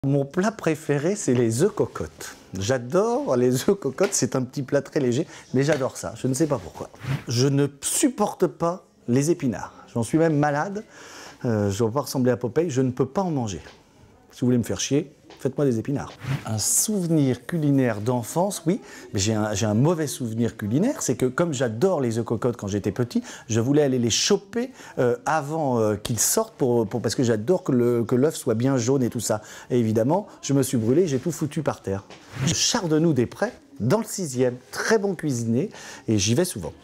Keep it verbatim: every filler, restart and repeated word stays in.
Mon plat préféré, c'est les œufs cocottes. J'adore les œufs cocottes, c'est un petit plat très léger, mais j'adore ça, je ne sais pas pourquoi. Je ne supporte pas les épinards, j'en suis même malade, euh, je ne dois pas ressembler à Popeye, je ne peux pas en manger. Si vous voulez me faire chier, faites-moi des épinards. Un souvenir culinaire d'enfance, oui, mais j'ai un, j'ai un mauvais souvenir culinaire, c'est que comme j'adore les œufs cocottes quand j'étais petit, je voulais aller les choper euh, avant euh, qu'ils sortent, pour, pour, parce que j'adore que l'œuf que l'œuf soit bien jaune et tout ça. Et évidemment, je me suis brûlé, j'ai tout foutu par terre. Chardenoux des Prés, dans le sixième, très bon cuisinier, et j'y vais souvent.